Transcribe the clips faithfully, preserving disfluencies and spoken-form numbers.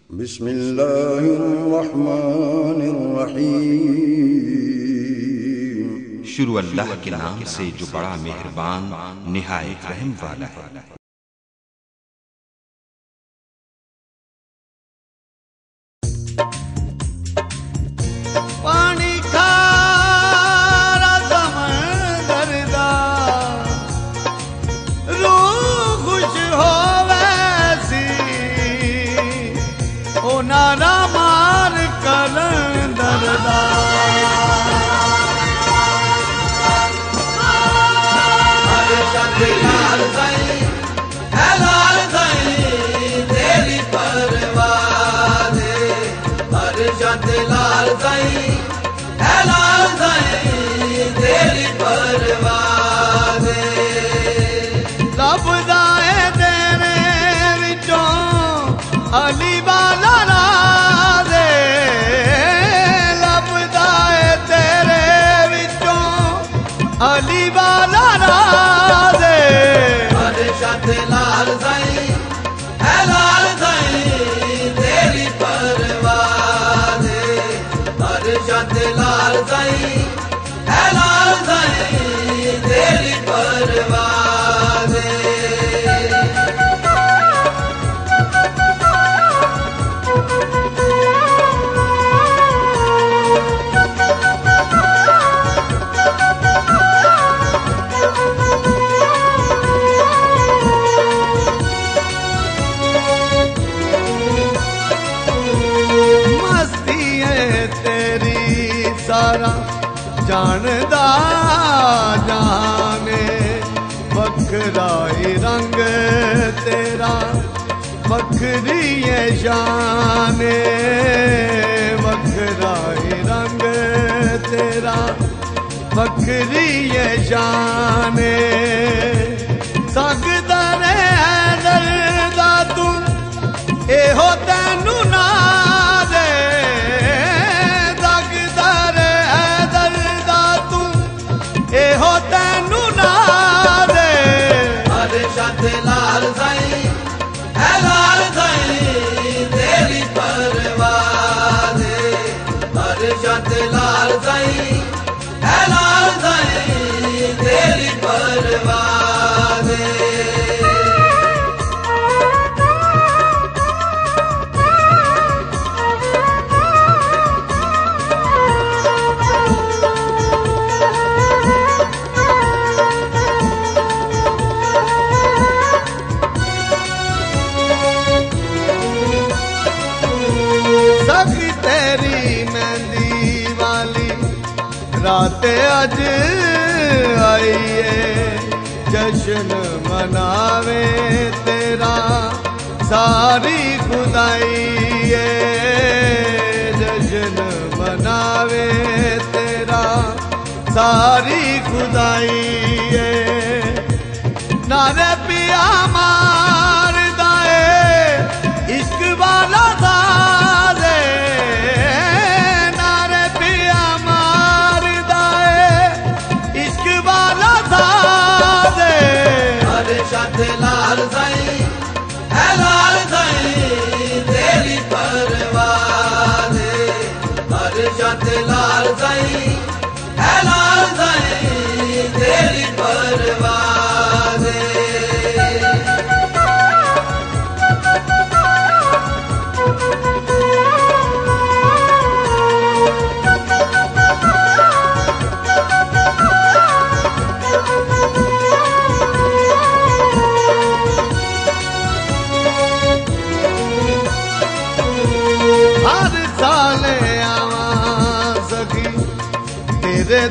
बिस्मिल्लाहिर्रहमानिर्रहीम। शुरू अल्लाह के नाम से जो बड़ा मेहरबान निहायत रहम वाला है। पानी खारा समंदर दा रूह खुश होवैसी ओ नारा मार कलंदर दा हर शब्द लाल साईं है लाल साईं तेरी परवाह दे हर शब्द लाल साईं है लाल साईं तेरी परवाह दे लभदा है तेरे विचों अली वाला राज़े लभदा है तेरे विचों अली वाला राज़े हर शब्द लाल साईं है लाल साईं तेरी परवाह दे हर शब्द लाल साईं है लाल साईं तेरी परवाह दे सारा जानदा जाने बखरा ही रंग तेरा बखरी है शाने बखरा ही रंग तेरा बखरी है शाने सकदा रे दर्दा तू एहो तैनू ना दे एहो तैनू ना दे हर शब्द लाल साईं है लाल साईं तेरी परवाह दे हर शब्द लाल साईं है लाल साईं तेरी परवाह दे रात अज आईए जश्न मनावे तेरा सारी खुदाई जश्न मनावे तेरा सारी खुदाई नारे पिया मार दाए इश्क वाला सारे नारे पिया शब्द लाल साईं है लाल साईं तेरी परवाह दे हर शब्द लाल साईं है लाल साईं तेरी परवाह दे तेरे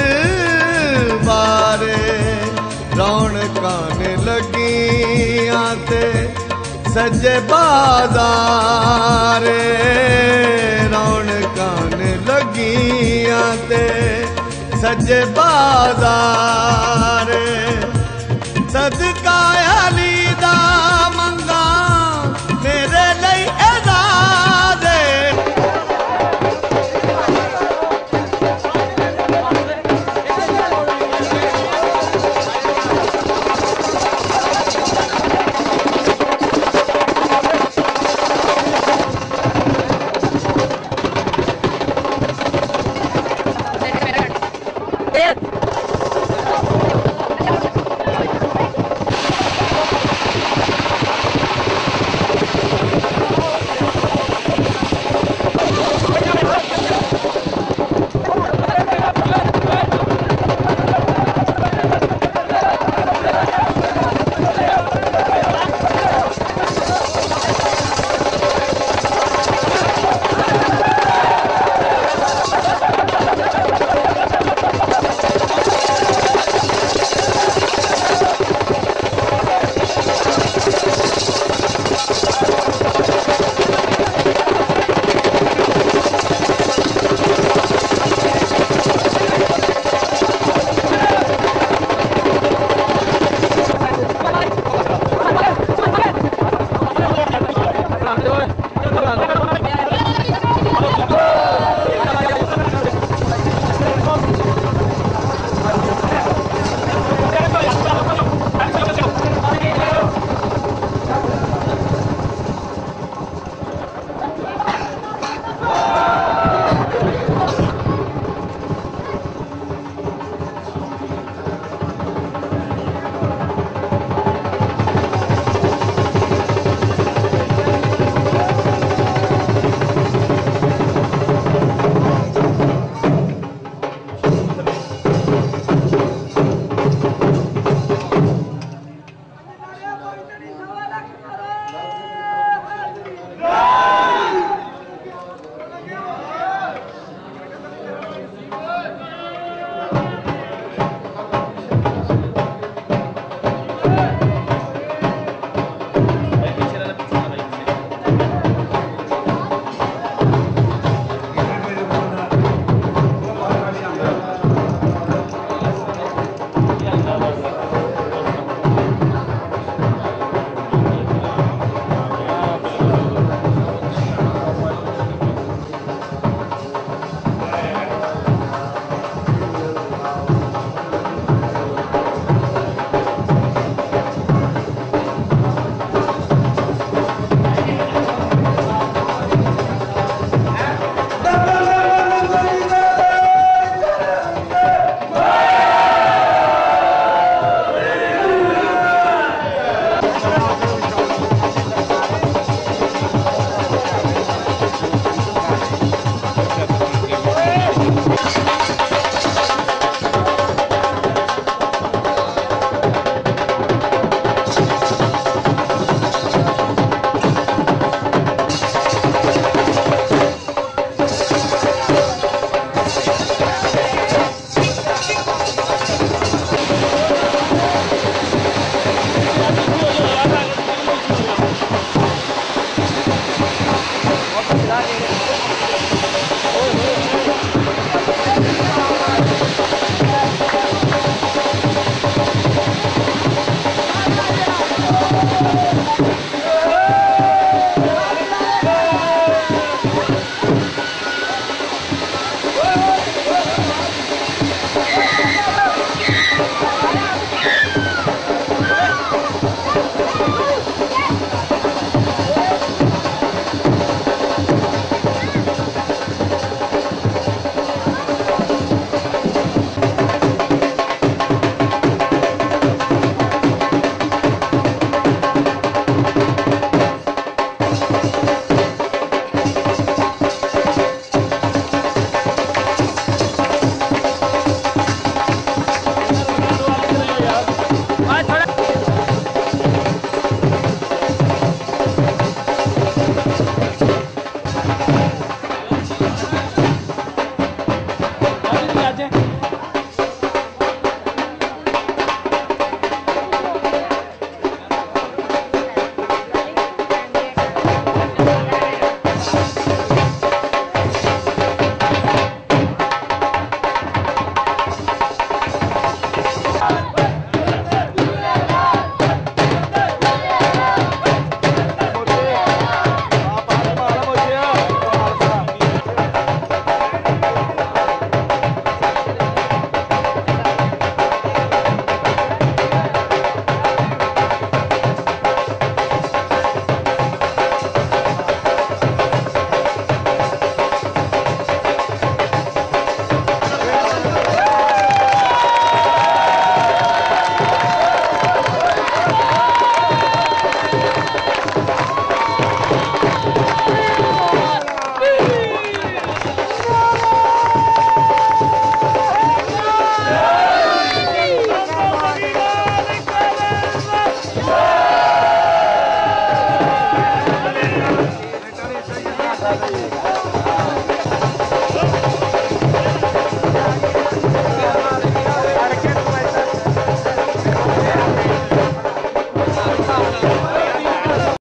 दरबारे रौनकां लगी आते सजे बाज़ारे रौनकां लगी आते सजे बाज़ारे